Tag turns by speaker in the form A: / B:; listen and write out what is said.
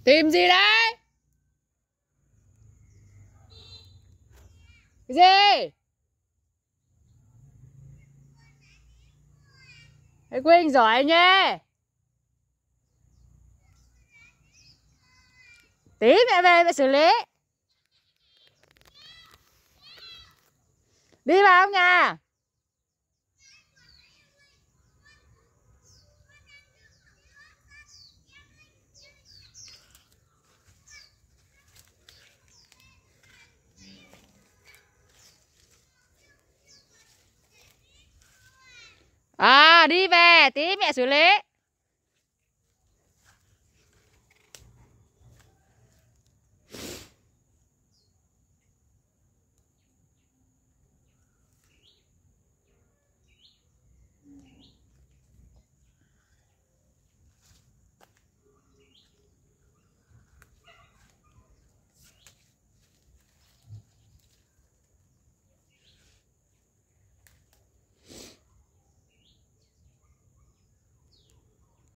A: Tìm gì đấy? Cái gì? Thầy Quynh giỏi nhé. Tí mẹ về mẹ xử lý. Đi vào không nhà? À đi về tí mẹ xử lý.